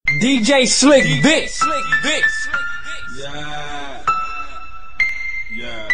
DJ Slick Vic. Yeah. Yeah.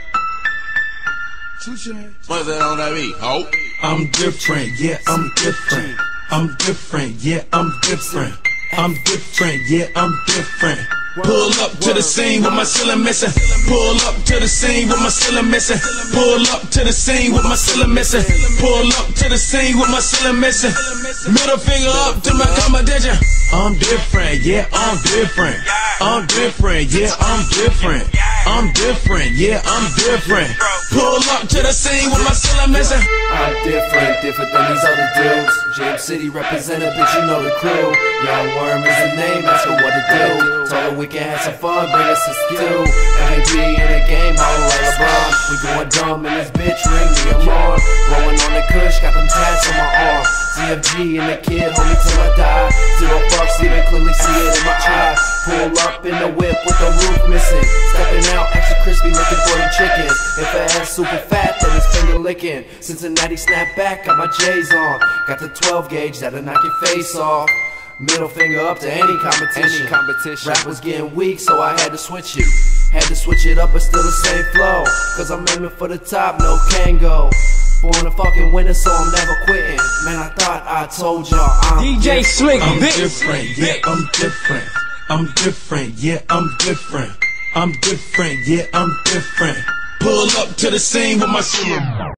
What's that on that beat? Oh. I'm different, yeah, I'm different. I'm different, yeah, I'm different. I'm different, yeah, I'm different. Pull up to the scene with my ceiling missing. Pull up to the scene with my ceiling missing. Pull up to the scene with my ceiling missing. Pull up to the scene with my ceiling missing. Middle finger up to my competition. I'm different, yeah, I'm different. I'm different, yeah, I'm different. I'm different, yeah, I'm different. Pull up to the scene with my ceiling missing. I'm different than these other dudes. Jam City representative, bitch, you know the crew. Young Worm is the name, ask her what to do. Told her we can have some fun, bring us a stew. MAB in the game, all like LeBron. We going dumb in this bitch, ring the alarm. Rolling on the kush, got them tats on my arm. ZFG and the kid, hold me till I die. Zero fucks, even clearly see it in my eye. Pull up in the whip with the roof missing. Stepping out, extra crispy, looking for them chickens. If her ass super fat, then it's finger licking. Cincinnati snap back, got my J's on. Got the 12 gauge that'll knock your face off. Middle finger up to any competition. Rap was getting weak, so I had to switch it. Had to switch it up, but still the same flow. Cause I'm aiming for the top, no can go. Born a fucking winner, so I'm never quitting. Man, I thought I told y'all I'm DJ Slick I'm Vic. different, yeah, I'm different. I'm different, yeah, I'm different. I'm different, yeah, I'm different. Pull up to the scene with my ceiling.